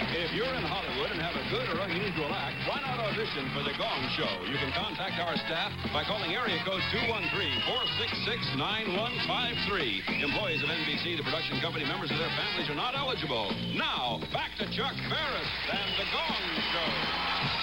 If you're in Hollywood and have a good or unusual act, why not audition for the Gong Show? You can contact our staff by calling area code 213-466-9153. Employees of NBC, the production company, members of their families are not eligible. Now, back to Chuck Barris and the Gong Show.